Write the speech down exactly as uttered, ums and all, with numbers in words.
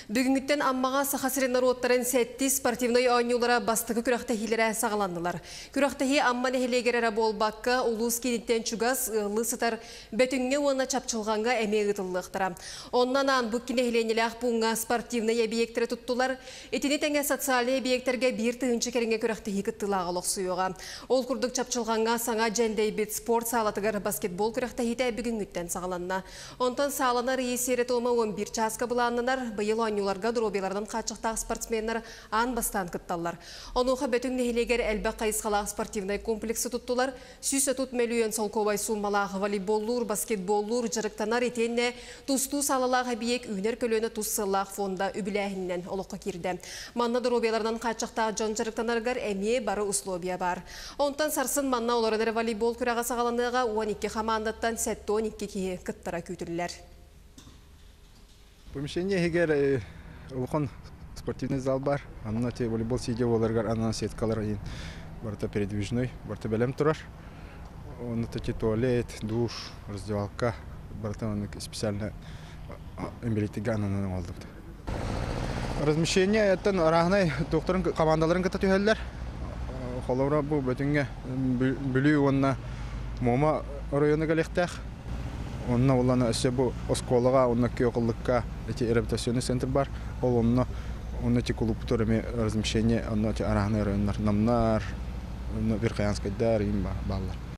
Бүгүнгүттен аммага сахасырын народтарын сәтти спортивной ойнулара бастығы күрақтахилері сағаландылар. Күрақтахи амма нехелегерері болбаққа улус кенеттен чугас лысытар бөтінге оны чапчылғанға әмегі тұллықтыра. Оннан ан бұк кенехеленелях бұңға спортивный объекттері тұттылар. Етіне тәңе социаль объекттерге бір тығынчы керінге күрақтахи кыттылағы лоқсуыға. Ол күрдік чапчылғанға саңа жәндей бет спорт сағалатығар баскетбол күрақтахиті бүгүнгүттен сағаланна. Онтан сағаланар есері тома он бір часка бұланынар бұйыл ойнуларға дробелардан қачықтағы спортсменлер ан бастан кытталар. Онуға бөтің нехелегер әлбі қайысқалағы спортивный комплексы тұттылар. Сүйсі тұт мөлуен солковай суммалағы волейболлур, баскетболлур, жырықтанар етенне тұсту салалағы биек үйнер көлөні тұссылақ фонда үбіләхіннен олыққа керді. Манна дробелардан қачықтағы жон жырықтанарғар әме бары условия бар. Онтан сарсын манна оларыныр волейбол күраға сағаланыға он екі командаттан сәтті он екі кейі кыттара күйтілілер. Помещение егер улхон спортивный зал бар, анна те волейбол сиде оларгар анна сеткалар ин барта передвижной, барта белем турар. Он те туалет, душ, раздевалка, барта он специально эмбелитига анна алдык. Размещение это рахнай докторын командаларын ката төһәлләр. Холора бу бөтөнгә бүлүү онна мома районы галехтах. Онна улана эше бу осколага, онна кыйкылыкка эти реабилитационный центр бар. Ол онна онна те клубтарыме размещение, онна те арахны районнар, намнар, Верхоянская дар им баллар.